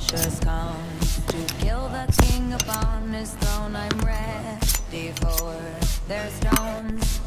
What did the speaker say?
vultures come to kill the king upon his throne. I'm ready for their stones.